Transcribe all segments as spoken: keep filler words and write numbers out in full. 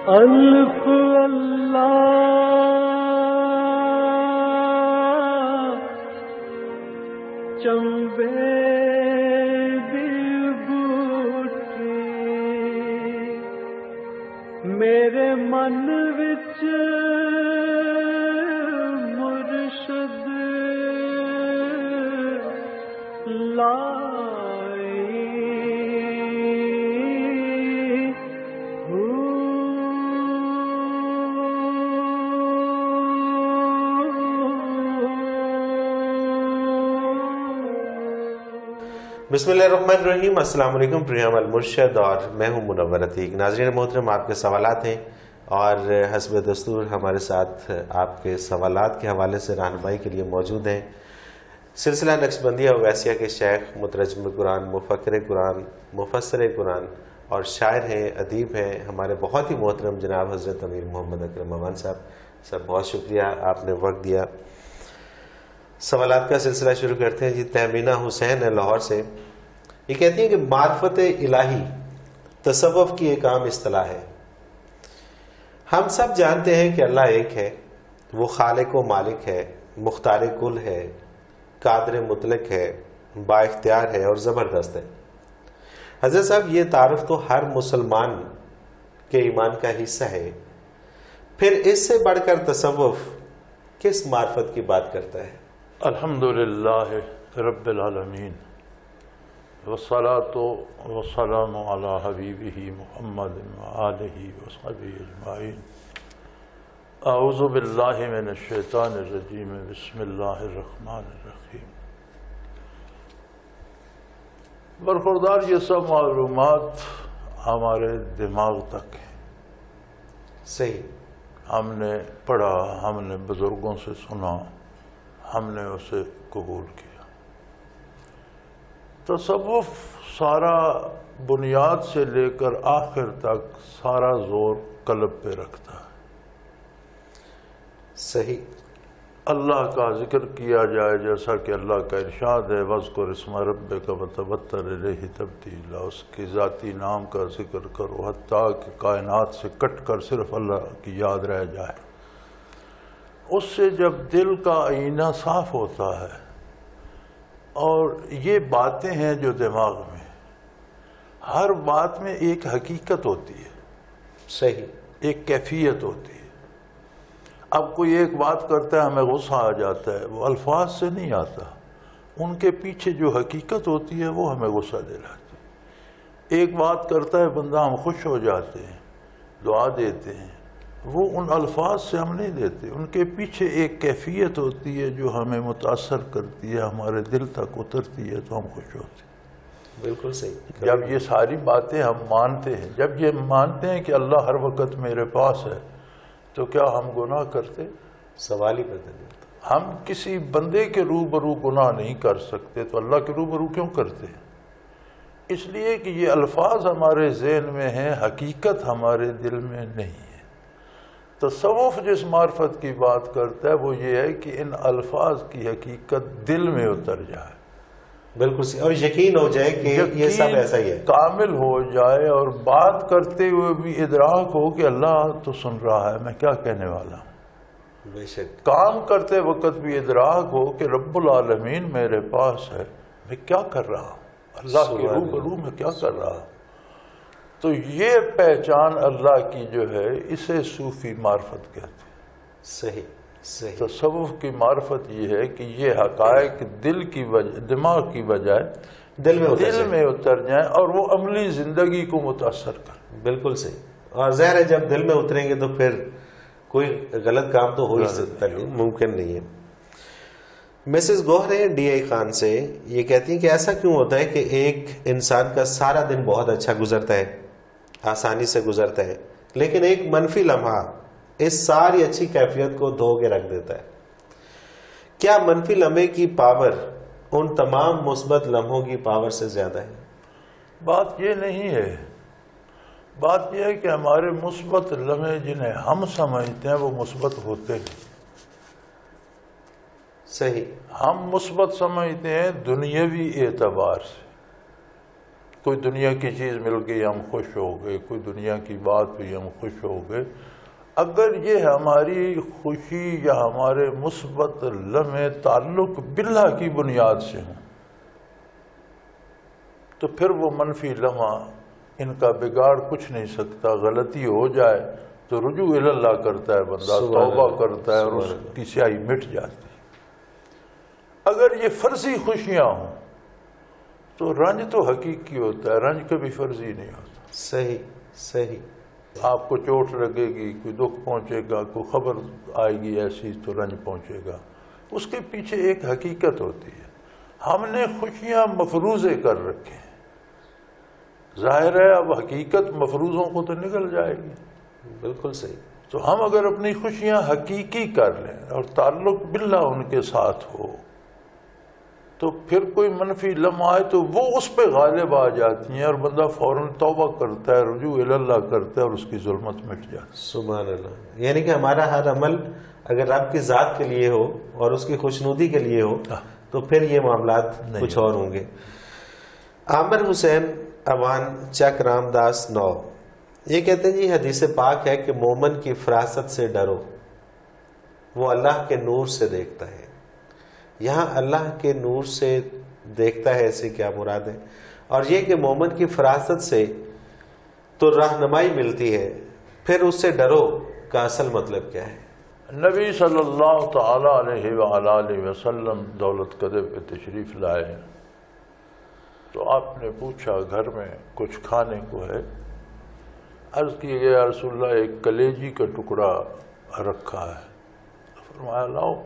الف اللہ چمبے دل بوٹی میرے من وچ مرشد لائی بسم اللہ الرحمن الرحیم۔ السلام علیکم، پروگرام المرشد اور میں ہوں منور عتیق۔ ناظرین محترم، آپ کے سوالات ہیں اور حسب دستور ہمارے ساتھ آپ کے سوالات کے حوالے سے رہنمائی کے لیے موجود ہیں سلسلہ نقشبندیہ اویسیہ کے شیخ، مترجم قرآن، مفکر قرآن، مفسر قرآن اور شاعر ہیں، ادیب ہیں، ہمارے بہت ہی محترم جناب حضرت امیر محمد اکرم امان صاحب۔ سب بہت شکریہ، آپ نے وقت دیا۔ سوالات کا سلسلہ شروع کرتے ہیں جی۔ تہمینہ حسین ہے لاہور سے، یہ کہتی ہیں کہ معرفت الہی تصوف کی ایک عام اصطلاح ہے۔ ہم سب جانتے ہیں کہ اللہ ایک ہے، وہ خالق و مالک ہے، مختار کل ہے، قادر مطلق ہے، با اختیار ہے اور زبردست ہے۔ حضرت صاحب، یہ تعارف تو ہر مسلمان کے ایمان کا حصہ ہے، پھر اس سے بڑھ کر تصوف کس معرفت کی بات کرتا ہے؟ الحمدللہ رب العالمین والصلاة والسلام علی حبیبہ محمد وآلہ وصحبہ اجمعین۔ اعوذ باللہ من الشیطان الرجیم، بسم اللہ الرحمن الرحیم۔ برخوردار، یہ سب معلومات ہمارے دماغ تک ہیں، صحیح، ہم نے پڑھا، ہم نے بزرگوں سے سنا، ہم نے اسے قبول کیا۔ تصوف سارا بنیاد سے لے کر آخر تک سارا زور قلب پہ رکھتا ہے۔ صحیح، اللہ کا ذکر کیا جائے جیسا کہ اللہ کا ارشاد ہے، وَاذْكُرِ اسْمَ رَبِّكَ وَتَبَتَّلْ إِلَيْهِ تَبْتِيلًا، اس کی ذاتی نام کا ذکر کرو حتیٰ کہ کائنات سے کٹ کر صرف اللہ کی یاد رہ جائے۔ اس سے جب دل کا آئینہ صاف ہوتا ہے، اور یہ باتیں ہیں جو دماغ میں، ہر بات میں ایک حقیقت ہوتی ہے، صحیح، ایک کیفیت ہوتی ہے۔ اب کوئی ایک بات کرتا ہے، ہمیں غصہ آ جاتا ہے، وہ الفاظ سے نہیں آتا، ان کے پیچھے جو حقیقت ہوتی ہے وہ ہمیں غصہ دلاتی ہے۔ ایک بات کرتا ہے بندہ، ہم خوش ہو جاتے ہیں، دعا دیتے ہیں، وہ ان الفاظ سے ہم نہیں دیتے، ان کے پیچھے ایک کیفیت ہوتی ہے جو ہمیں متاثر کرتی ہے، ہمارے دل تک اترتی ہے تو ہم خوش ہوتے ہیں۔ بالکل صحیح۔ جب یہ ساری باتیں ہم مانتے ہیں، جب یہ مانتے ہیں کہ اللہ ہر وقت میرے پاس ہے، تو کیا ہم گناہ کرتے؟ سوال ہی پیدا نہیں ہوتا۔ ہم کسی بندے کے روبرو گناہ نہیں کر سکتے تو اللہ کے روبرو کیوں کرتے ہیں؟ اس لیے کہ یہ الفاظ ہمارے ذہن میں ہیں، حقیقت ہمارے دل میں نہیں ہے۔ تصوف جس معرفت کی بات کرتا ہے وہ یہ ہے کہ ان الفاظ کی حقیقت دل میں اتر جائے، بالکل صحیح، اور یقین ہو جائے کہ یہ سب ایسا ہی ہے، کامل ہو جائے، اور بات کرتے ہوئے بھی ادراک ہو کہ اللہ تو سن رہا ہے میں کیا کہنے والا ہوں۔ بے شک، کام کرتے وقت بھی ادراک ہو کہ رب العالمین میرے پاس ہے، میں کیا کر رہا ہوں، اللہ کے روبرو میں کیا کر رہا ہوں۔ تو یہ پہچان اللہ کی جو ہے، اسے صوفی معرفت کہتے ہیں۔ صحیح صحیح۔ تصوف کی معرفت یہ ہے کہ یہ حقائق دل کی وجہ دماغ کی بجائے دل میں اتر دل میں اتر جائیں اور وہ عملی زندگی کو متاثر کریں۔ بالکل صحیح، اور ظاہر ہے جب دل میں اتریں گے تو پھر کوئی غلط کام تو ہو ہی سکتا ہے، ممکن نہیں ہے۔ Mrs Gauhar D A Khan سے یہ کہتی ہیں کہ ایسا کیوں ہوتا ہے کہ ایک انسان کا سارا دن بہت اچھا گزرتا ہے، آسانی سے گزرتا ہے، لیکن ایک منفی لمحہ اس ساری اچھی کیفیت کو دھو کے رکھ دیتا ہے؟ کیا منفی لمحے کی پاور ان تمام مثبت لمحوں کی پاور سے زیادہ ہے؟ بات یہ نہیں ہے، بات یہ ہے کہ ہمارے مثبت لمحے جنہیں ہم سمجھتے ہیں وہ مثبت ہوتے ہیں۔ صحیح، ہم مثبت سمجھتے ہیں دنیاوی اعتبار سے، کوئی دنیا کی چیز مل گئی ہم خوش ہو گئے، کوئی دنیا کی بات ہوئی ہم خوش ہو گئے، اگر یہ ہماری خوشی یا ہمارے مثبت لمحے تعلق باللہ کی بنیاد سے ہوں تو پھر وہ منفی لمحہ ان کا بگاڑ کچھ نہیں سکتا. غلطی ہو جائے تو رجوع اللہ کرتا ہے بندہ، توبہ کرتا ہے اور اس کی سیاہی مٹ جاتی ہے. اگر یہ فرضی خوشیاں ہوں تو رنج تو حقیقی ہوتا ہے، رنج کبھی فرضی نہیں ہوتا. صحیح صحیح. آپ کو چوٹ لگے گی، کوئی دکھ پہنچے گا، کوئی خبر آئے گی ایسی تو رنج پہنچے گا، اس کے پیچھے ایک حقیقت ہوتی ہے. ہم نے خوشیاں مفروضے کر رکھے ہیں، ظاہر ہے اب حقیقت مفروضوں کو تو نکل جائے گی. بالکل صحیح. تو ہم اگر اپنی خوشیاں حقیقی کر لیں اور تعلق باللہ ان کے ساتھ ہو تو پھر کوئی منفی لمحہ آئے تو وہ اس پہ غالب آ جاتی ہیں اور بندہ فوراً توبہ کرتا ہے، رجوع اللہ کرتا ہے اور اس کی ظلمت مٹ جاتی ہے. سبحان اللہ. یعنی کہ ہمارا ہر عمل اگر رب کی ذات کے لیے ہو اور اس کی خوشنودی کے لیے ہو تو پھر یہ معاملات کچھ اور ہوں گے. عامر حسین اوان چک رام داس نو یہ کہتے ہیں جی حدیث پاک ہے کہ مومن کی فراست سے ڈرو، وہ اللہ کے نور سے دیکھتا ہے. یہاں اللہ کے نور سے دیکھتا ہے اسے کیا مراد ہے؟ اور یہ کہ مومن کی فراست سے تو رہنمائی ملتی ہے، پھر اس سے ڈرو کا اصل مطلب کیا ہے؟ نبی صلی اللہ تعالی علیہ وآلہ وسلم دولت قدر پہ تشریف لائے تو آپ نے پوچھا گھر میں کچھ کھانے کو ہے؟ عرض کیا گیا یا رسول اللہ ایک کلیجی کا ٹکڑا رکھا ہے. فرمایا لاؤ.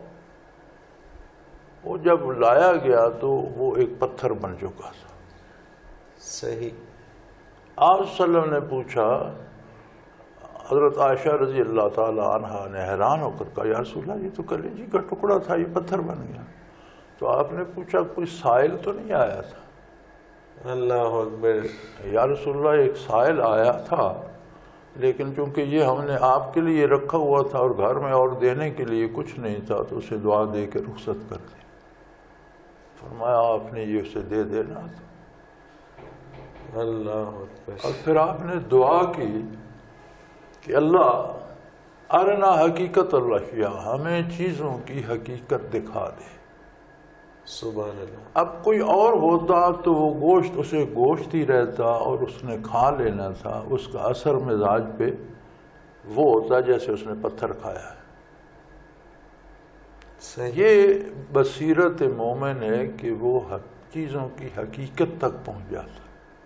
وہ جب لایا گیا تو وہ ایک پتھر بن چکا تھا. صحیح. آپ صلی اللہ علیہ وسلم نے پوچھا، حضرت عائشہ رضی اللہ تعالی عنہا نے حیران ہو کر کہا یا رسول اللہ یہ تو کلیجی کا ٹکڑا تھا، یہ پتھر بن گیا. تو آپ نے پوچھا کوئی سائل تو نہیں آیا تھا؟ اللہ اکبر. یا رسول اللہ ایک سائل آیا تھا لیکن چونکہ یہ ہم نے آپ کے لیے رکھا ہوا تھا اور گھر میں اور دینے کے لیے کچھ نہیں تھا تو اسے دعا دے کے رخصت کر دی. فرمایا آپ نے یہ اسے دے دینا تھا. اللہ اکبر. اور پھر آپ نے دعا کی کہ اللہ ارنا حقیقت الاشیاء، ہمیں چیزوں کی حقیقت دکھا دے. سبحان اللہ. اب کوئی اور ہوتا تو وہ گوشت اسے گوشت ہی رہتا اور اس نے کھا لینا تھا، اس کا اثر مزاج پہ وہ ہوتا جیسے اس نے پتھر کھایا ہے. یہ بصیرت مومن ہے کہ وہ چیزوں کی حقیقت تک پہنچ جاتا،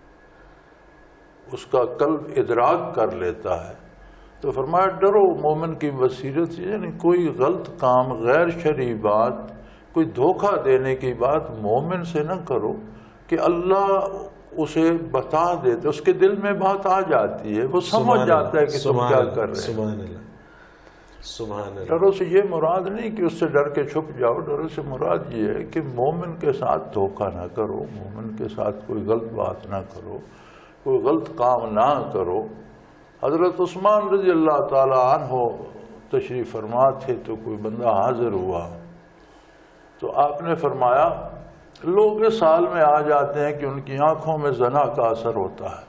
اس کا قلب ادراک کر لیتا ہے. تو فرمایا ڈرو مومن کی بصیرت سے، یعنی کوئی غلط کام، غیر شرعی بات، کوئی دھوکہ دینے کی بات مومن سے نہ کرو کہ اللہ اسے بتا دیتے، اس کے دل میں بات آ جاتی ہے، وہ سمجھ جاتا ہے کہ تم کیا کر رہے ہیں. سبحان اللہ. سبحان اللہ. ڈرو سے یہ مراد نہیں کہ اس سے ڈر کے چھپ جاؤ، ڈرو سے مراد یہ ہے کہ مومن کے ساتھ دھوکہ نہ کرو، مومن کے ساتھ کوئی غلط بات نہ کرو، کوئی غلط کام نہ کرو. حضرت عثمان رضی اللہ تعالی عنہ تشریف فرما تھے تو کوئی بندہ حاضر ہوا تو آپ نے فرمایا لوگ اس حال میں آ جاتے ہیں کہ ان کی آنکھوں میں زنا کا اثر ہوتا ہے.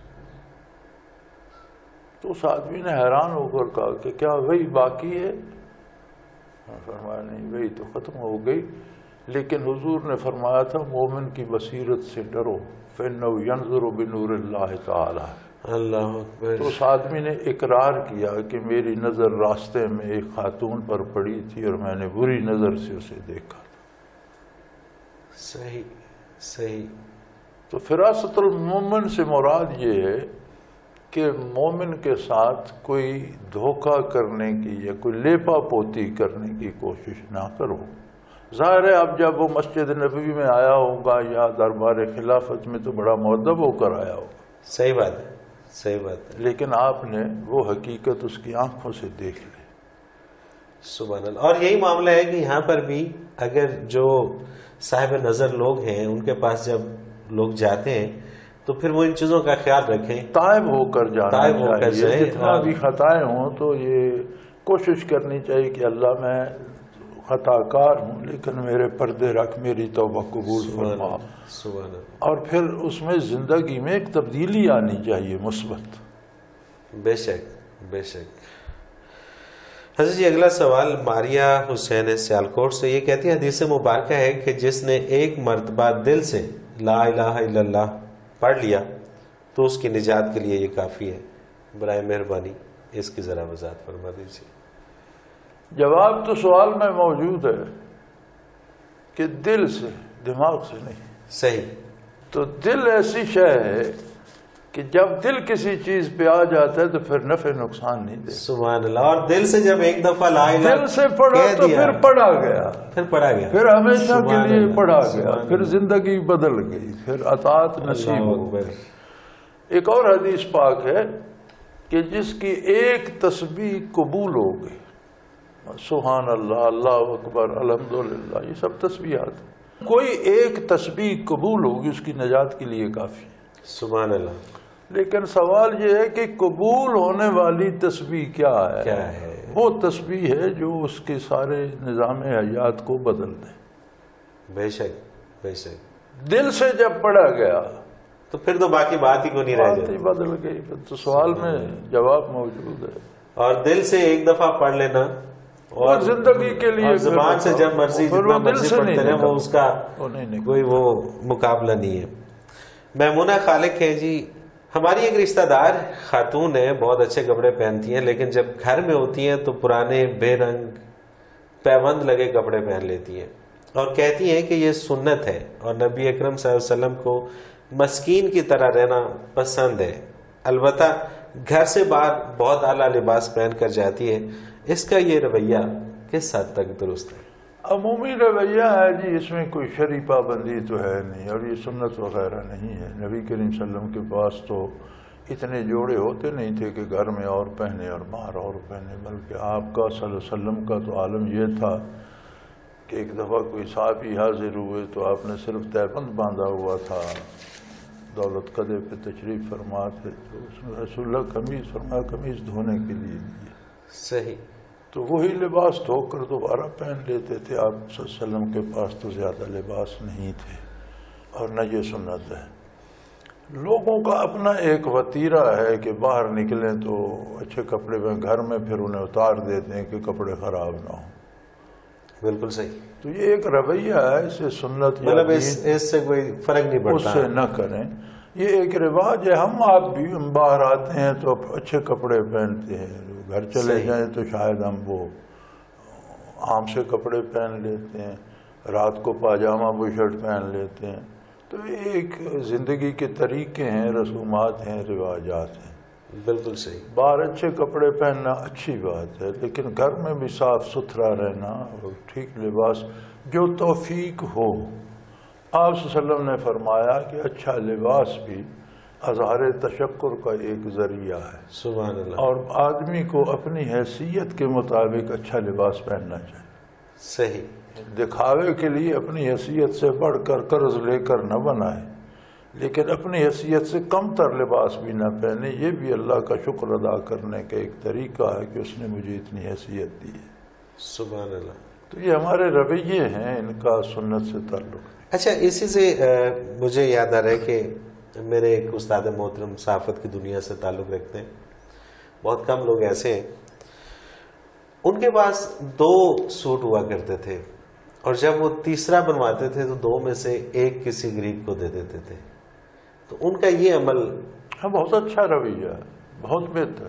تو اس آدمی نے حیران ہو کر کہا کہ کیا وہی باقی ہے؟ فرمایا نہیں، وہی تو ختم ہو گئی، لیکن حضور نے فرمایا تھا مومن کی بصیرت سے ڈرو فَإِنَّهُ يَنْظُرُ بِنُورِ اللَّهِ تعالی. اللہ اکبر. تو اس آدمی نے اقرار کیا کہ میری نظر راستے میں ایک خاتون پر پڑی تھی اور میں نے بری نظر سے اسے دیکھا. صحیح صحیح. تو فراست المومن سے مراد یہ ہے کہ مومن کے ساتھ کوئی دھوکہ کرنے کی یا کوئی لیپا پوتی کرنے کی کوشش نہ کرو. ظاہر ہے اب جب وہ مسجد نبوی میں آیا ہوگا یا دربار خلافت میں تو بڑا مؤدب ہو کر آیا ہوگا. صحیح بات ہے. صحیح بات ہے. لیکن آپ نے وہ حقیقت اس کی آنکھوں سے دیکھ لی. سبحان اللہ. اور یہی معاملہ ہے کہ یہاں پر بھی اگر جو صاحب نظر لوگ ہیں ان کے پاس جب لوگ جاتے ہیں تو پھر وہ ان چیزوں کا خیال رکھیں، تائب ہو کر جانا تائب ہو کر چاہیے. جائیں. جتنا بھی خطائیں ہوں تو یہ کوشش کرنی چاہیے کہ اللہ میں خطا کار ہوں لیکن میرے پردے رکھ، میری توبہ قبول فرما. سبحان اللہ. اور پھر اس میں زندگی میں ایک تبدیلی آنی چاہیے مثبت. بے شک بے شک. حضرت جی اگلا سوال ماریا حسین سیالکوٹ سے، یہ کہتی ہے حدیث مبارکہ ہے کہ جس نے ایک مرتبہ دل سے لا الہ الا اللہ پڑھ لیا تو اس کی نجات کے لیے یہ کافی ہے. برائے مہربانی اس کی ذرا وضاحت فرما دیجیے. جواب تو سوال میں موجود ہے کہ دل سے، دماغ سے نہیں. صحیح. تو دل ایسی شے ہے کہ جب دل کسی چیز پہ آ جاتا ہے تو پھر نفع نقصان نہیں دے. سبحان اللہ. اور دل سے جب ایک دفعہ لا الہ دل سے پڑھا تو پھر پڑھا گیا، پھر پڑھا گیا، پھر ہمیشہ کے لیے پڑھا گیا، پھر زندگی بدل گئی، پھر اطاعت نصیب ہو گئی. ایک اور حدیث پاک ہے کہ جس کی ایک تسبیح قبول ہو گئی، سبحان اللہ، اللہ اکبر، الحمدللہ، یہ سب تسبیحات ہیں، کوئی ایک تسبیح قبول ہوگی اس کی نجات کے لیے کافی. سبحان اللہ. لیکن سوال یہ ہے کہ قبول ہونے والی تسبیح کیا ہے؟ کیا ہے؟ وہ تسبیح ہے جو اس کے سارے نظام حیات کو بدل دے. بے شک بے شک. دل سے جب پڑھا گیا تو پھر تو باقی بات ہی کو نہیں رہ بات ہی جاتی. بدل گئی. تو سوال میں جواب موجود ہے. اور دل سے ایک دفعہ پڑھ لینا اور زندگی کے لیے زبان سے جب مرضی جتنا مرضی پڑھتے رہے، وہ اس کا کوئی وہ مقابلہ نہیں ہے. میمونہ خالق ہے جی، ہماری ایک رشتہ دار خاتون ہے، بہت اچھے کپڑے پہنتی ہیں، لیکن جب گھر میں ہوتی ہیں تو پرانے بے رنگ پیوند لگے کپڑے پہن لیتی ہیں اور کہتی ہیں کہ یہ سنت ہے اور نبی اکرم صلی اللہ علیہ وسلم کو مسکین کی طرح رہنا پسند ہے. البتہ گھر سے باہر بہت اعلیٰ لباس پہن کر جاتی ہے. اس کا یہ رویہ کس حد تک درست ہے؟ عمومی رویہ ہے جی، اس میں کوئی شرعی پابندی تو ہے نہیں اور یہ سنت وغیرہ نہیں ہے. نبی کریم صلی اللہ علیہ وسلم کے پاس تو اتنے جوڑے ہوتے نہیں تھے کہ گھر میں اور پہنے اور باہر اور پہنے، بلکہ آپ کا صلی اللہ علیہ وسلم کا تو عالم یہ تھا کہ ایک دفعہ کوئی صحابی حاضر ہوئے تو آپ نے صرف تہبند باندھا ہوا تھا، دولت قدے پہ تشریف فرما تھے، تو اس نے رسول اللہ قمیض فرمایا قمیض دھونے کے لیے لیے. صحیح. تو وہی لباس دھو کر دوبارہ پہن لیتے تھے. آپ صلی اللہ علیہ وسلم کے پاس تو زیادہ لباس نہیں تھے اور نہ یہ سنت ہے. لوگوں کا اپنا ایک وتیرہ ہے کہ باہر نکلیں تو اچھے کپڑے میں، گھر میں پھر انہیں اتار دیتے ہیں کہ کپڑے خراب نہ ہوں. بالکل صحیح. تو یہ ایک رویہ ہے، اسے سنت مطلب اس سے کوئی فرق نہیں پڑتا، اس سے نہ کریں. یہ ایک رواج ہے. ہم آپ بھی ہم باہر آتے ہیں تو اچھے کپڑے پہنتے ہیں، گھر چلے جائیں تو شاید ہم وہ عام سے کپڑے پہن لیتے ہیں، رات کو پاجامہ بشرٹ پہن لیتے ہیں. تو ایک زندگی کے طریقے ہیں، رسومات ہیں، رواجات ہیں. بالکل صحیح. باہر اچھے کپڑے پہننا اچھی بات ہے، لیکن گھر میں بھی صاف ستھرا رہنا اور ٹھیک لباس جو توفیق ہو. آپ صلی اللہ علیہ وسلم نے فرمایا کہ اچھا لباس بھی اظہار تشکر کا ایک ذریعہ ہے. سبحان اللہ. اور آدمی کو اپنی حیثیت کے مطابق اچھا لباس پہننا چاہیے. صحیح. دکھاوے کے لیے اپنی حیثیت سے بڑھ کر قرض لے کر نہ بنائے، لیکن اپنی حیثیت سے کم تر لباس بھی نہ پہنے. یہ بھی اللہ کا شکر ادا کرنے کا ایک طریقہ ہے کہ اس نے مجھے اتنی حیثیت دی ہے. سبحان اللہ. تو یہ ہمارے رویے ہیں، ان کا سنت سے تعلق. اچھا، اسی سے مجھے یاد آ رہا ہے کہ میرے ایک استاد محترم صحافت کی دنیا سے تعلق رکھتے ہیں، بہت کم لوگ ایسے ہیں. ان کے پاس دو سوٹ ہوا کرتے تھے اور جب وہ تیسرا بنواتے تھے تو دو میں سے ایک کسی غریب کو دے دیتے تھے. تو ان کا یہ عمل بہت اچھا رویہ ہے، بہت بہتر.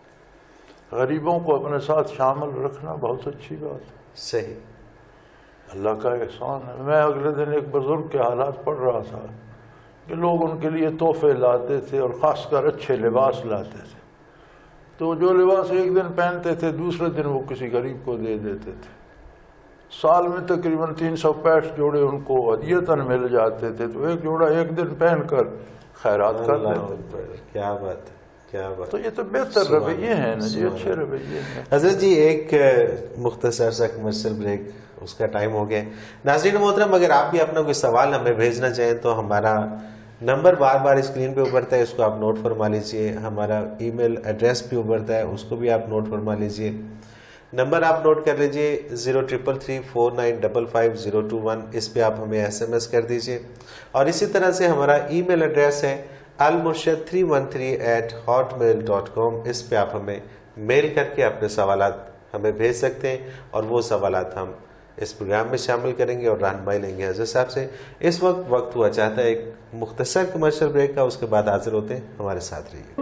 غریبوں کو اپنے ساتھ شامل رکھنا بہت اچھی بات ہے. صحیح. اللہ کا احسان ہے. میں اگلے دن ایک بزرگ کے حالات پڑھ رہا تھا کہ لوگ ان کے لیے تحفے لاتے تھے اور خاص کر اچھے لباس لاتے تھے. تو جو لباس ایک دن پہنتے تھے دوسرے دن وہ کسی غریب کو دے دیتے تھے. سال میں تقریباً تین سو پینسٹھ جوڑے ان کو ہدیتاً مل جاتے تھے. تو ایک جوڑا ایک دن پہن کر خیرات کر دیتے. کیا بات ہے، کیا بات. تو یہ تو بہتر رویے ہیں نا جی، اچھے رویے ہیں. حضرت جی ایک مختصر سا کمرشل بریک، اس کا ٹائم ہو گیا. ناظرین محترم، اگر آپ بھی اپنا کوئی سوال ہمیں بھیجنا چاہیں تو ہمارا نمبر بار بار اسکرین پہ ابھرتا ہے، اس کو آپ نوٹ فرما لیجئے. ہمارا ای میل ایڈریس بھی ابھرتا ہے، اس کو بھی آپ نوٹ فرما لیجئے. نمبر آپ نوٹ کر لیجئے zero triple three four nine double five zero two one, اس پہ آپ ہمیں ایس ایم ایس کر دیجئے. اور اسی طرح سے ہمارا ای میل ایڈریس ہے Almurshid three one three eight Hotmail dot com. اس پہ آپ ہمیں میل کر کے اپنے سوالات ہمیں بھیج سکتے ہیں اور وہ سوالات ہم اس پروگرام میں شامل کریں گے اور رہنمائی لیں گے حضرت صاحب سے. اس وقت وقت ہوا چاہتا ہے ایک مختصر کمرشل بریک کا، اس کے بعد حاضر ہوتے ہیں. ہمارے ساتھ رہیے.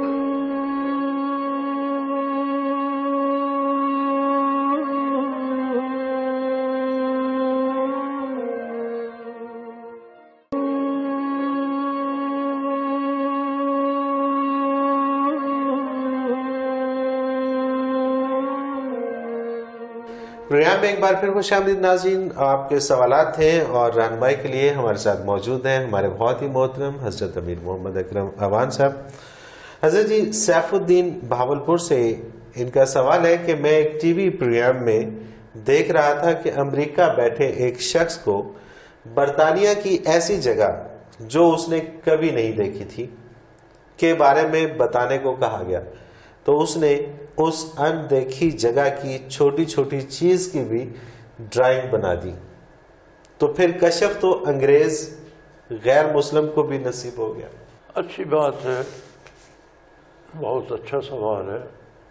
پروگرام میں ایک بار پھر خوش آمدید ناظرین. آپ کے سوالات ہیں اور رہنمائی کے لیے ہمارے ساتھ موجود ہیں ہمارے بہت ہی محترم حضرت امیر محمد اکرم اوان صاحب. حضرت جی، سیف الدین بہاولپور سے ان کا سوال ہے کہ میں ایک ٹی وی پروگرام میں دیکھ رہا تھا کہ امریکہ بیٹھے ایک شخص کو برطانیہ کی ایسی جگہ جو اس نے کبھی نہیں دیکھی تھی کے بارے میں بتانے کو کہا گیا، تو اس نے اس ان دیکھی جگہ کی چھوٹی چھوٹی چیز کی بھی ڈرائنگ بنا دی. تو پھر کشف تو انگریز غیر مسلم کو بھی نصیب ہو گیا. اچھی بات ہے، بہت اچھا سوال ہے.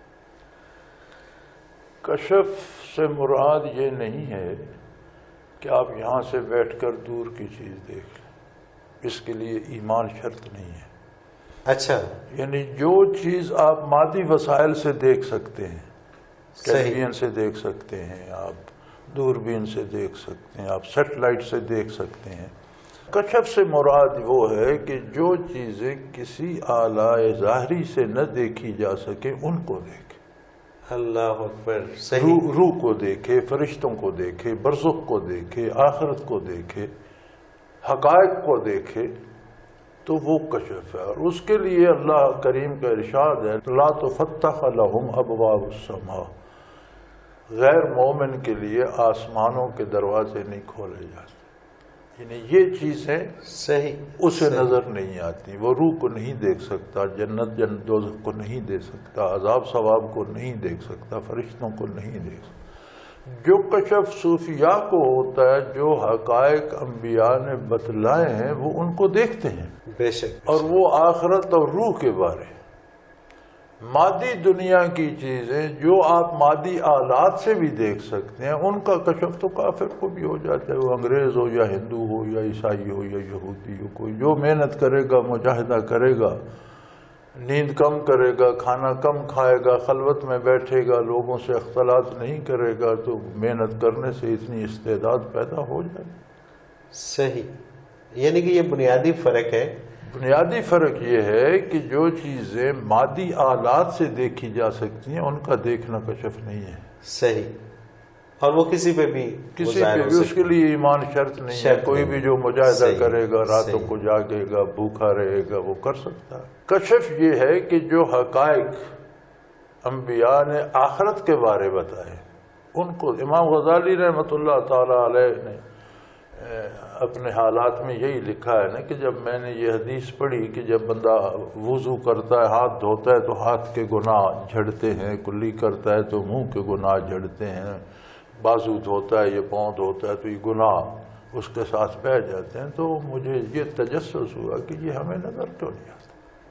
کشف سے مراد یہ نہیں ہے کہ آپ یہاں سے بیٹھ کر دور کی چیز دیکھ لیں، اس کے لیے ایمان شرط نہیں ہے. اچھا، یعنی جو چیز آپ مادی وسائل سے دیکھ سکتے ہیں، ٹیلیویژن سے دیکھ سکتے ہیں، آپ دوربین سے دیکھ سکتے ہیں، آپ سیٹلائٹ سے دیکھ سکتے ہیں. کشف سے مراد وہ ہے کہ جو چیزیں کسی آلائے ظاہری سے نہ دیکھی جا سکے ان کو دیکھے. اللہ اکبر. صحیح. روح, روح کو دیکھے، فرشتوں کو دیکھے، برزخ کو دیکھے، آخرت کو دیکھے، حقائق کو دیکھے، تو وہ کشف ہے. اور اس کے لیے اللہ کریم کا ارشاد ہے لا تفتح لهم ابواب السماء، غیر مومن کے لیے آسمانوں کے دروازے نہیں کھولے جاتے. یعنی یہ چیزیں صحیح اسے نظر نہیں آتی. وہ روح کو نہیں دیکھ سکتا، جنت جنت دوزخ کو نہیں دیکھ سکتا، عذاب ثواب کو نہیں دیکھ سکتا، فرشتوں کو نہیں دیکھ سکتا. جو کشف صوفیاء کو ہوتا ہے، جو حقائق انبیاء نے بتلائے ہیں، وہ ان کو دیکھتے ہیں. بے شک. اور وہ آخرت اور روح کے بارے. مادی دنیا کی چیزیں جو آپ مادی آلات سے بھی دیکھ سکتے ہیں، ان کا کشف تو کافر کو بھی ہو جاتا ہے. وہ انگریز ہو یا ہندو ہو یا عیسائی ہو یا یہودی ہو، کوئی جو محنت کرے گا، مجاہدہ کرے گا، نیند کم کرے گا، کھانا کم کھائے گا، خلوت میں بیٹھے گا، لوگوں سے اختلاط نہیں کرے گا، تو محنت کرنے سے اتنی استعداد پیدا ہو جائے. صحیح. یعنی کہ یہ بنیادی فرق ہے. بنیادی فرق یہ ہے کہ جو چیزیں مادی آلات سے دیکھی جا سکتی ہیں ان کا دیکھنا کشف نہیں ہے. صحیح. اور وہ کسی پہ بھی کسی پہ بھی اس کے لیے ایمان شرط نہیں ہے. کوئی بھی جو مجاہدہ کرے گا، راتوں کو جاگے گا، بھوکا رہے گا، وہ کر سکتا ہے. کشف یہ ہے کہ جو حقائق انبیاء نے آخرت کے بارے بتائے ان کو. امام غزالی رحمۃ اللہ تعالی علیہ نے اپنے حالات میں یہی لکھا ہے نا کہ جب میں نے یہ حدیث پڑھی کہ جب بندہ وضو کرتا ہے، ہاتھ دھوتا ہے تو ہاتھ کے گناہ جھڑتے ہیں، کلی کرتا ہے تو منہ کے گناہ جھڑتے ہیں، بازو دھوتا ہے یا پاؤں دھوتا ہے تو یہ گناہ اس کے ساتھ بہہ جاتے ہیں، تو مجھے یہ تجسس ہوا کہ یہ ہمیں نظر کیوں نہیں آتا.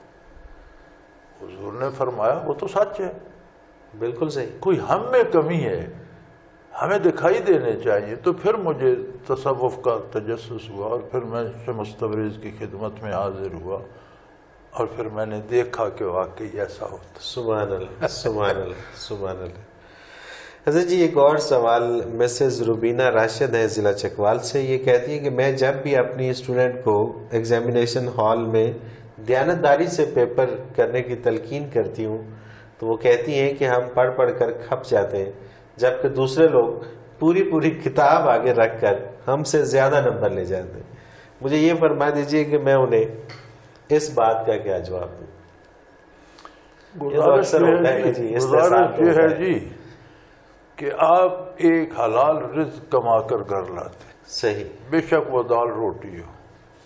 حضور نے فرمایا وہ تو سچ ہے. بالکل صحیح. کوئی ہم میں کمی ہے، ہمیں دکھائی دینے چاہیے. تو پھر مجھے تصوف کا تجسس ہوا اور پھر میں شمس تبریز کی خدمت میں حاضر ہوا اور پھر میں نے دیکھا کہ واقعی ایسا ہوتا. سبحان اللہ، سبحان اللہ، سبحان اللہ. حضرت جی ایک اور سوال مسز روبینہ راشد ہے ضلع چکوال سے. یہ کہتی ہے کہ میں جب بھی اپنی اسٹوڈنٹ کو ایگزامینیشن ہال میں دیانتداری سے پیپر کرنے کی تلقین کرتی ہوں تو وہ کہتی ہیں کہ ہم پڑھ پڑھ کر کھپ جاتے ہیں، جبکہ دوسرے لوگ پوری پوری کتاب آگے رکھ کر ہم سے زیادہ نمبر لے جاتے ہیں. مجھے یہ فرما دیجئے کہ میں انہیں اس بات کا کیا جواب دوں. گزارش یہ ہے جی کہ آپ ایک حلال رزق کما کر گھر لاتے. صحیح. بے شک وہ دال روٹی ہو،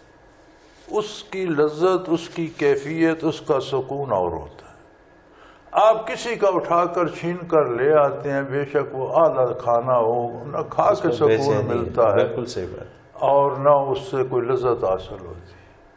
اس کی لذت، اس کی کیفیت، اس کا سکون اور ہوتا ہے. آپ کسی کا اٹھا کر چھین کر لے آتے ہیں، بے شک وہ اعلیٰ کھانا ہو، نہ کھا کے سکون ملتا ہے، بالکل صحیح بات، اور نہ اس سے کوئی لذت حاصل ہوتی۔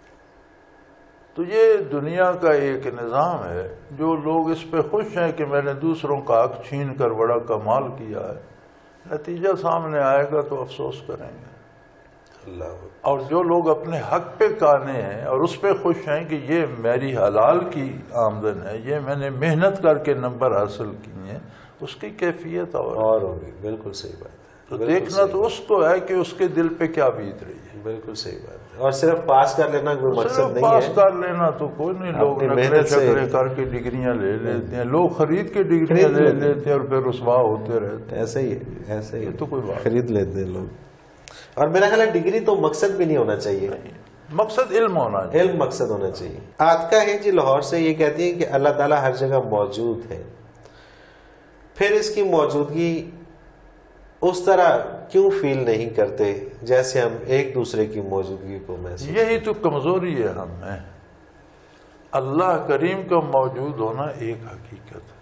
تو یہ دنیا کا ایک نظام ہے، جو لوگ اس پہ خوش ہیں کہ میں نے دوسروں کا حق چھین کر بڑا کمال کیا ہے، نتیجہ سامنے آئے گا تو افسوس کریں گے۔ اللہ، اور جو لوگ اپنے حق پہ کانے ہیں اور اس پہ خوش ہیں کہ یہ میری حلال کی آمدن ہے، یہ میں نے محنت کر کے نمبر حاصل کیے ہیں، اس کی کیفیت اور اور ہوگی، بالکل صحیح بات ہے۔ تو دیکھنا تو اس کو ہے کہ اس کے دل پہ کیا بیت رہی ہے۔ بالکل صحیح بات ہے، اور صرف پاس کر لینا کوئی مقصد صرف نہیں پاس ہے، کر لینا تو کوئی نہیں، لوگ اپنی نقلے محنت سے- چکرے کر کے ڈگریاں لے لیتے ہیں، لوگ خرید کے ڈگریاں خرید لے لیتے ہیں۔ لیتے ہیں اور پھر رسوا ہوتے رہتے ہیں۔ ایسے ہی ہے، ایسے ہی یہ تو کوئی بات خرید لیتے ہیں لوگ۔ اور میرا خیال ہے ڈگری تو مقصد بھی نہیں ہونا چاہیے، مقصد علم ہونا چاہیے۔ علم مقصد ہونا چاہیے۔ آتکا ہے جی لاہور سے، یہ کہتی ہیں کہ اللہ تعالیٰ ہر جگہ موجود ہے، پھر اس کی موجودگی اس طرح کیوں فیل نہیں کرتے جیسے ہم ایک دوسرے کی موجودگی کو محسوس؟ یہی تو کمزوری ہے ہم میں۔ اللہ کریم کا موجود ہونا ایک حقیقت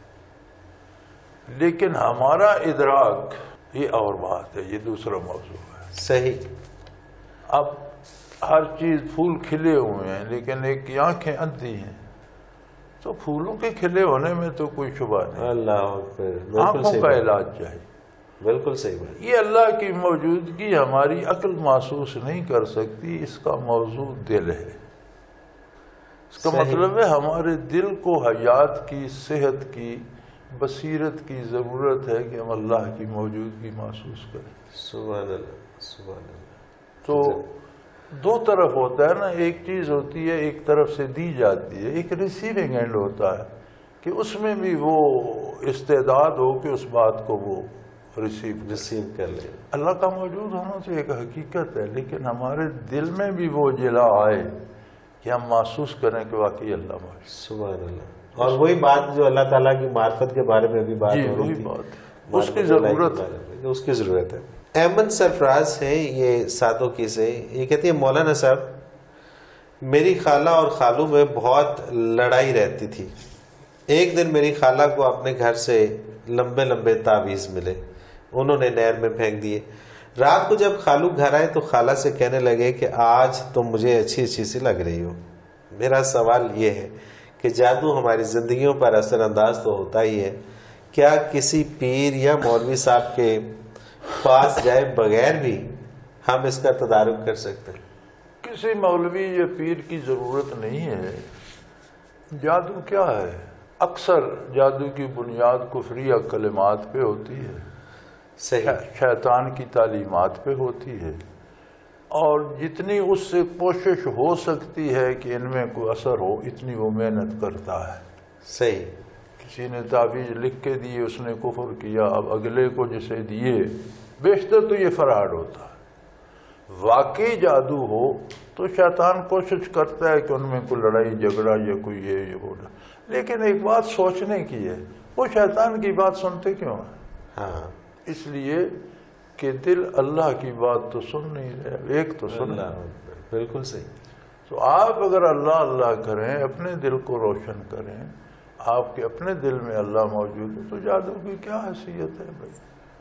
ہے، لیکن ہمارا ادراک یہ اور بات ہے، یہ دوسرا موضوع ہے۔ صحیح۔ اب ہر چیز پھول کھلے ہوئے ہیں لیکن ایک کی آنکھیں اندھی ہیں، تو پھولوں کے کھلے ہونے میں تو کوئی شبہ نہیں، اللہ اکبر، بالکل آنکھوں صحیح کا بات، علاج چاہیے۔ بالکل صحیح بات۔ یہ اللہ کی موجودگی ہماری عقل محسوس نہیں کر سکتی، اس کا موضوع دل ہے۔ اس کا صحیح۔ مطلب ہے ہمارے دل کو حیات کی، صحت کی، بصیرت کی ضرورت ہے کہ ہم اللہ کی موجودگی محسوس کریں۔ سبحان اللہ، سبحان اللہ۔ تو دو طرف ہوتا ہے نا، ایک چیز ہوتی ہے ایک طرف سے دی جاتی ہے، ایک ریسیونگ اینڈ ہوتا ہے کہ اس میں بھی وہ استعداد ہو کہ اس بات کو وہ ریسیو ریسیو کر لیں۔ اللہ کا موجود ہونا تو ایک حقیقت ہے، لیکن ہمارے دل میں بھی وہ جلا آئے کہ ہم محسوس کریں کہ واقعی اللہ موجود۔ سبحان اللہ۔ اور وہی بات جو اللہ تعالیٰ کی معرفت کے بارے میں بھی بات جی ہو رہی وہی تھی، بات، اس کی ضرورت ہے۔ اس کی ضرورت ہے۔ احمد سرفراز ہیں یہ ساتوں کی سے، یہ کہتی ہے مولانا صاحب میری خالہ اور خالو میں بہت لڑائی رہتی تھی۔ ایک دن میری خالہ کو اپنے گھر سے لمبے لمبے تعویذ ملے، انہوں نے نہر میں پھینک دیے۔ رات کو جب خالو گھر آئے تو خالہ سے کہنے لگے کہ آج تم مجھے اچھی اچھی سی لگ رہی ہو۔ میرا سوال یہ ہے کہ جادو ہماری زندگیوں پر اثر انداز تو ہوتا ہی ہے، کیا کسی پیر یا مولوی صاحب کے پاس جائے بغیر بھی ہم اس کا تدارک کر سکتے ہیں؟ کسی مولوی یا پیر کی ضرورت نہیں ہے۔ جادو کیا ہے؟ اکثر جادو کی بنیاد کفریہ کلمات پہ ہوتی ہے، صحیح، شیطان کی تعلیمات پہ ہوتی ہے، اور جتنی اس سے کوشش ہو سکتی ہے کہ ان میں کوئی اثر ہو اتنی وہ محنت کرتا ہے۔ صحیح۔ کسی نے تعویذ لکھ کے دیے، اس نے کفر کیا، اب اگلے کو جسے دیے، بیشتر تو یہ فراڈ ہوتا ہے۔ واقعی جادو ہو تو شیطان کوشش کرتا ہے کہ ان میں کوئی لڑائی جھگڑا یا کوئی یہ یہ ہو، لیکن ایک بات سوچنے کی ہے، وہ شیطان کی بات سنتے کیوں ہیں؟ ہاں، اس لیے کہ دل اللہ کی بات تو سن نہیں رہے، ایک تو سن۔ اللہ، بالکل صحیح۔ تو آپ اگر اللہ اللہ کریں، اپنے دل کو روشن کریں، آپ کے اپنے دل میں اللہ موجود ہے، تو جادو کی کیا حیثیت ہے بھائی؟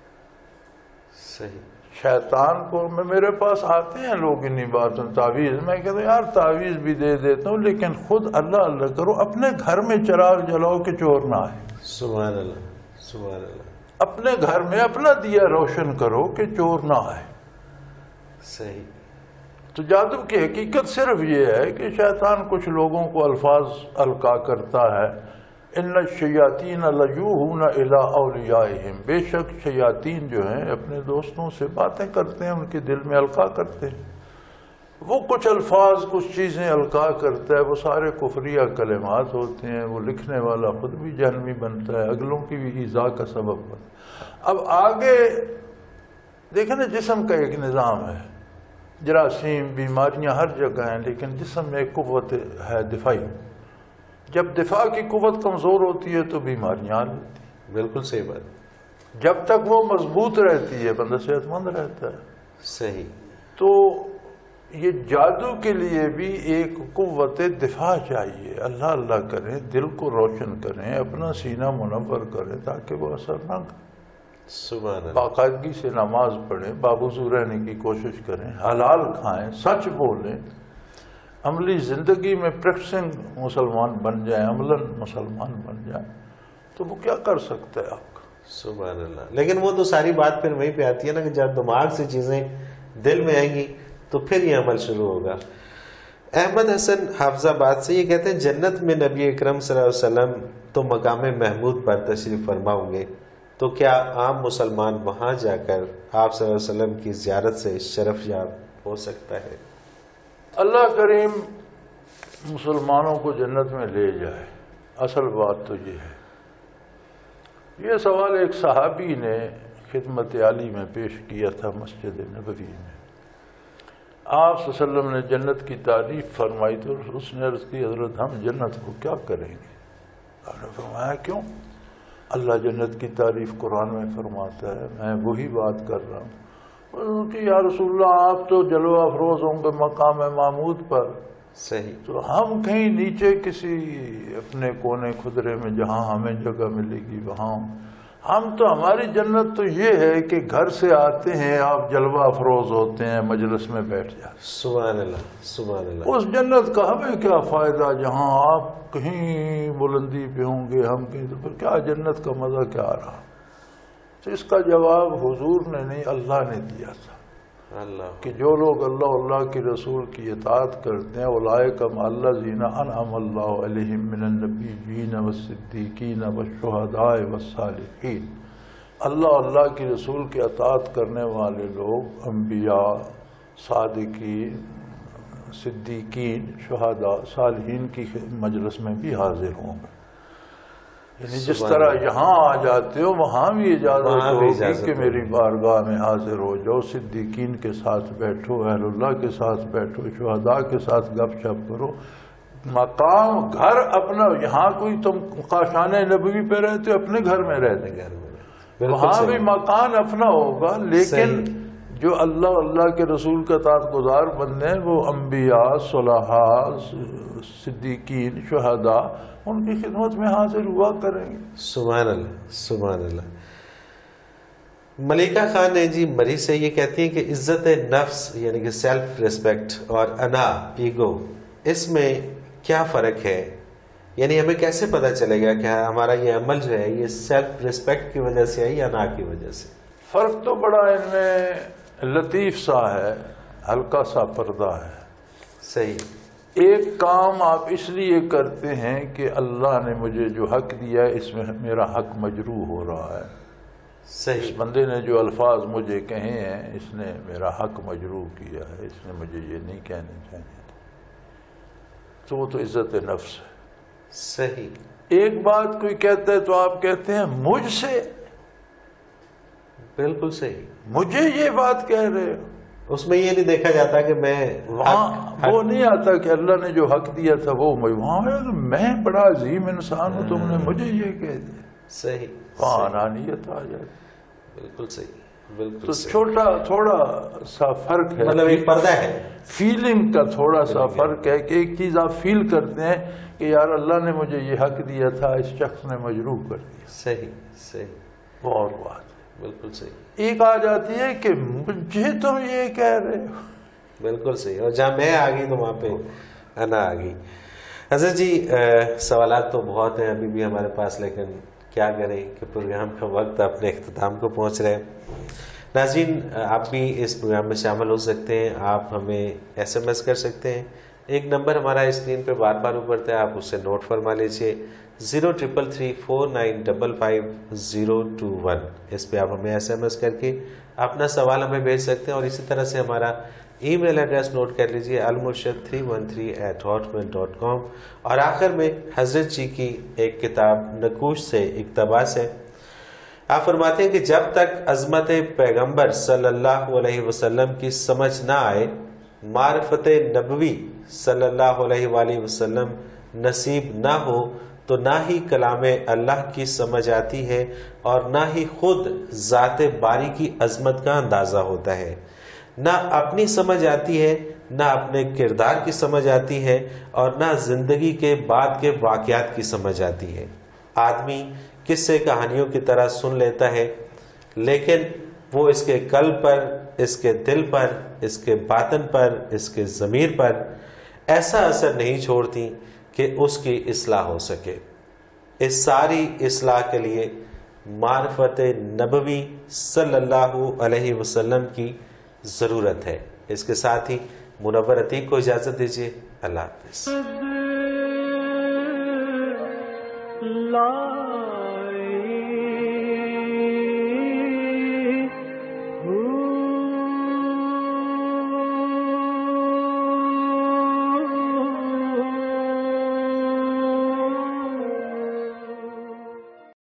صحیح۔ شیطان کو میں میرے پاس آتے ہیں لوگ انہی باتوں، تعویذ، میں کہتا ہوں یار تعویذ بھی دے دیتا ہوں، لیکن خود اللہ اللہ کرو، اپنے گھر میں چراغ جلاؤ کہ چور نہ آئے، سبحان اللہ، سبحان اللہ۔ اپنے گھر میں اپنا دیا روشن کرو کہ چور نہ آئے۔ صحیح۔ تو جادو کی حقیقت صرف یہ ہے کہ شیطان کچھ لوگوں کو الفاظ القا کرتا ہے، ان الشیاطین لیوحون الی اولیائہم، بے شک شیاطین جو ہیں اپنے دوستوں سے باتیں کرتے ہیں، ان کے دل میں القا کرتے ہیں۔ وہ کچھ الفاظ کچھ چیزیں القا کرتا ہے، وہ سارے کفریہ کلمات ہوتے ہیں، وہ لکھنے والا خود بھی جہنمی بنتا ہے، اگلوں کی بھی ایذا کا سبب بنتا ہے۔ اب آگے دیکھیں نا، جسم کا ایک نظام ہے، جراثیم بیماریاں ہر جگہ ہیں، لیکن جسم میں ایک قوت ہے دفاعی، جب دفاع کی قوت کمزور ہوتی ہے تو بیماریاں آ جاتی ہیں۔ بالکل صحیح بات۔ جب تک وہ مضبوط رہتی ہے بندہ صحت مند رہتا ہے۔ صحیح۔ تو یہ جادو کے لیے بھی ایک قوت دفاع چاہیے. اللہ اللہ کریں، دل کو روشن کریں، اپنا سینہ منور کریں تاکہ وہ اثر نہ کرے. سبحان اللہ. باقاعدگی سے نماز پڑھیں، بابوضو رہنے کی کوشش کریں، حلال کھائیں، سچ بولیں، عملی زندگی میں پریکٹسنگ مسلمان بن جائیں، عملاً مسلمان بن جائیں، تو وہ کیا کر سکتا ہے آپ کا؟ سبحان اللہ. لیکن وہ تو ساری بات پھر وہیں پہ آتی ہے نا کہ جب دماغ سے چیزیں دل میں آئیں گی تو پھر یہ عمل شروع ہوگا. احمد حسن حافظ آباد سے یہ کہتے ہیں جنت میں نبی اکرم صلی اللہ علیہ وسلم تو مقام محمود پر تشریف فرما ہوں گے، تو کیا عام مسلمان وہاں جا کر آپ صلی اللہ علیہ وسلم کی زیارت سے شرف یاب ہو سکتا ہے؟ اللہ کریم مسلمانوں کو جنت میں لے جائے. اصل بات تو یہ ہے. یہ سوال ایک صحابی نے خدمت عالی میں پیش کیا تھا مسجد نبوی میں. آپ صلی اللہ علیہ وسلم نے جنت کی تعریف فرمائی تو اس نے عرض کی حضرت ہم جنت کو کیا کریں گے؟ آپ نے فرمایا کیوں؟ اللہ جنت کی تعریف قرآن میں فرماتا ہے، میں وہی بات کر رہا ہوں. کہ یا رسول اللہ آپ تو جلوہ افروز ہوں گے مقام محمود پر، صحیح، تو ہم کہیں نیچے کسی اپنے کونے خدرے میں جہاں ہمیں جگہ ملے گی وہاں. ہم تو ہماری جنت تو یہ ہے کہ گھر سے آتے ہیں آپ جلوہ افروز ہوتے ہیں، مجلس میں بیٹھ جاتے. سبحان اللہ سبحان اللہ. اس جنت کا ہمیں کیا فائدہ جہاں آپ کہیں بلندی پہ ہوں گے ہم کہیں، تو پھر کیا جنت کا مزہ کیا آ رہا؟ تو اس کا جواب حضور نے نہیں اللہ نے دیا تھا اللہ کہ جو لوگ اللہ اللہ کے رسول کی اطاعت کرتے ہیں اولئک مع الذین انعم اللہ علیہم من النبیین والصدیقین والشہداء والصالحین. اللہ اللہ کے رسول کی اطاعت کرنے والے لوگ انبیاء، صادقین، صدیقین، شہداء، صالحین کی مجلس میں بھی حاضر ہوں گے. یعنی جس طرح یہاں آ جاتے ہو وہاں بھی اجازت ہوگی کہ میری بارگاہ میں حاضر ہو جاؤ، صدیقین کے ساتھ بیٹھو، اہل اللہ کے ساتھ بیٹھو، شہداء کے ساتھ گپ شپ کرو. مقام گھر اپنا، یہاں کوئی تم کاشان نبوی پہ رہتے ہو اپنے گھر میں رہتے، وہاں بھی مکان اپنا ہوگا. لیکن جو اللہ اللہ کے رسول کا اطاعت گزار بندے ہیں وہ انبیاء، صلحاء، صدیقین، شہداء ان کی خدمت میں حاضر ہوا کریں گے. سبحان اللہ سبحان اللہ. ملیکہ خان نے جی مری سے یہ کہتی ہیں کہ عزت نفس یعنی کہ سیلف ریسپیکٹ اور انا ایگو، اس میں کیا فرق ہے؟ یعنی ہمیں کیسے پتہ چلے گا کہ ہمارا یہ عمل جو ہے یہ سیلف ریسپیکٹ کی وجہ سے ہے یا انا کی وجہ سے؟ فرق تو بڑا ان میں لطیف سا ہے، ہلکا سا پردہ ہے. صحیح. ایک کام آپ اس لیے کرتے ہیں کہ اللہ نے مجھے جو حق دیا ہے اس میں میرا حق مجروح ہو رہا ہے. صحیح. اس بندے نے جو الفاظ مجھے کہے ہیں اس نے میرا حق مجروح کیا ہے، اس نے مجھے یہ نہیں کہنے چاہیے تھے. تو وہ تو عزت نفس ہے. صحیح. ایک بات کوئی کہتا ہے تو آپ کہتے ہیں مجھ سے، بالکل صحیح، مجھے یہ بات کہہ رہے ہو. اس میں یہ نہیں دیکھا جاتا کہ میں وہاں وہ نہیں آتا کہ اللہ نے جو حق دیا تھا وہ وہاں میں بڑا عظیم انسان ہوں تم نے مجھے یہ کہہ دیا. صحیح. وہاں انانیت آ جائے. بالکل صحیح بالکل تو صحیح. چھوٹا تھوڑا سا فرق ہے، مطلب ایک پردہ ہے، فیلنگ کا تھوڑا سا فرق ہے کہ ایک چیز آپ فیل کرتے ہیں کہ یار اللہ نے مجھے یہ حق دیا تھا، اس شخص نے مجروح کر دیا. صحیح صحیح. وہ اور بات بالکل صحیح. ایک آ جاتی ہے کہ مجھے تم یہ کہہ رہے ہو. بالکل صحیح. اور جہاں میں آ گئی تو وہاں پہ انا آ گئی. حضرت جی سوالات تو بہت ہیں ابھی بھی ہمارے پاس، لیکن کیا کریں کہ پروگرام کا وقت اپنے اختتام کو پہنچ رہے ہیں. ناظرین آپ بھی اس پروگرام میں شامل ہو سکتے ہیں، آپ ہمیں ایس ایم ایس کر سکتے ہیں. ایک نمبر ہمارا اسکرین پہ بار بار اوپرتا ہے، آپ اسے نوٹ فرما لیجیے، zero triple three four nine double five zero two one. اس پہ آپ ہمیں ایس ایم ایس کر کے اپنا سوال ہمیں بھیج سکتے ہیں. اور اسی طرح سے ہمارا ای میل ایڈریس نوٹ کر لیجیے، Almurshid three one three eight Hotmail dot com. اور آخر میں حضرت جی کی ایک کتاب نقوش سے اقتباس ہے. آپ فرماتے ہیں کہ جب تک عظمت پیغمبر صلی اللہ علیہ وسلم کی سمجھ نہ آئے، معرفت نبوی صلی اللہ علیہ وآلہ وسلم نصیب نہ ہو، تو نہ ہی کلام اللہ کی سمجھ آتی ہے اور نہ ہی خود ذات باری کی عظمت کا اندازہ ہوتا ہے. نہ اپنی سمجھ آتی ہے نہ اپنے کردار کی سمجھ آتی ہے اور نہ زندگی کے بعد کے واقعات کی سمجھ آتی ہے۔ آدمی قصے کہانیوں کی طرح سن لیتا ہے، لیکن وہ اس کے قلب پر، اس کے دل پر، اس کے باطن پر، اس کے ضمیر پر ایسا اثر نہیں چھوڑتی کہ اس کی اصلاح ہو سکے۔ اس ساری اصلاح کے لیے معرفت نبوی صلی اللہ علیہ وسلم کی ضرورت ہے۔ اس کے ساتھ ہی منور عتیق کو اجازت دیجیے۔ اللہ حافظ۔ لا